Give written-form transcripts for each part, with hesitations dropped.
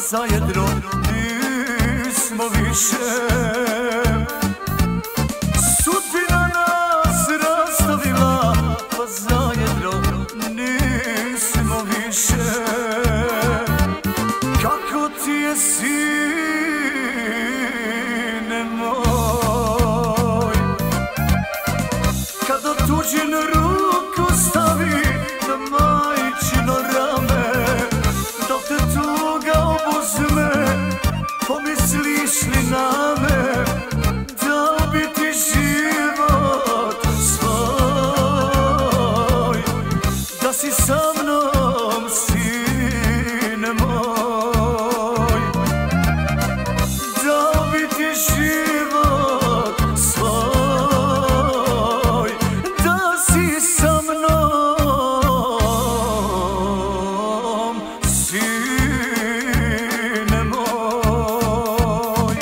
zajedno nismo više. Sudbina nas rastavila, pa zajedno nismo više. Kako ti je, sine moj, kad otuđen ruku stavi na majčino rame, dok te tuga obuzme, pomisliš li na me, dao bi ti život svoj, da si sa mnom, sine moj, dao bi ti život svoj, da si sa mnom, sine moj.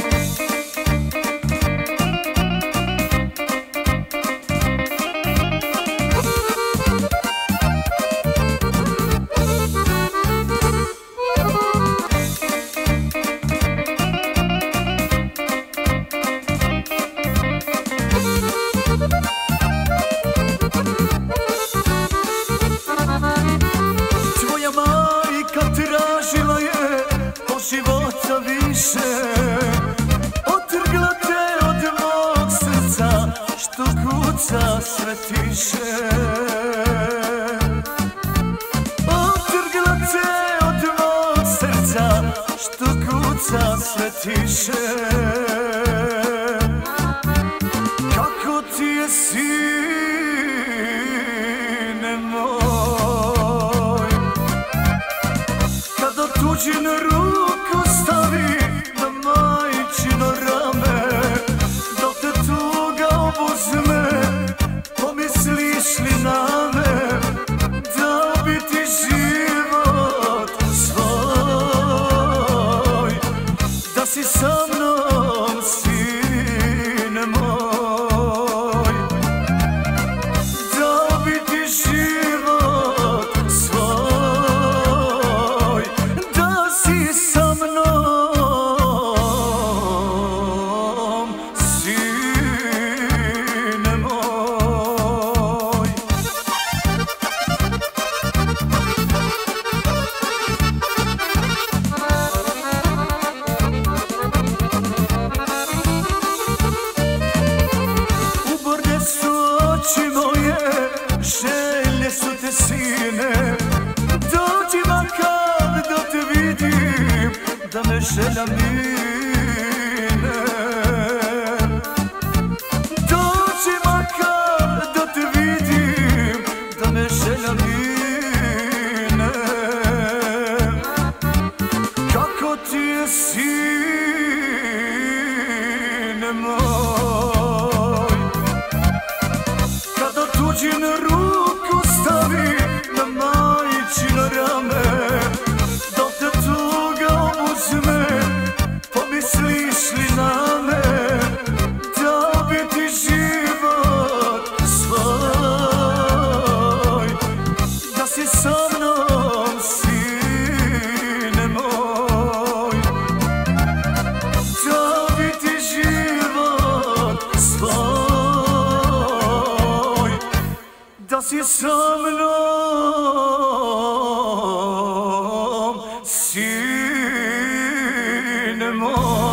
Tvoja majka tražila je od života više, otrgla te od mog srca što kuca sve tiše. Otrgla te od mog srca što kuca sve tiše. Kako ti je, sine moj, kad otuđen ruku stavi na majčino rame, dok te tuga obuzme, pomisliš li na me, dao bi ti život svoj, da si sa mnom, sine moj, dao bi ti život svoj, da si sa mnom, sine moj. Uborne su oči moje, želje su te, sine, dođi makar da te vidim, da me želja mine. Dođi makar da te vidim, da me želja mine. Kako ti je, sine moj, kad otuđen ruku stavi na majčino rame, dok te tuga obuzme, pomisliš li na me, dao bi ti život svoj, da si sa mnom, sine moj, dao bi ti život svoj, da si sa mnom, sine moj.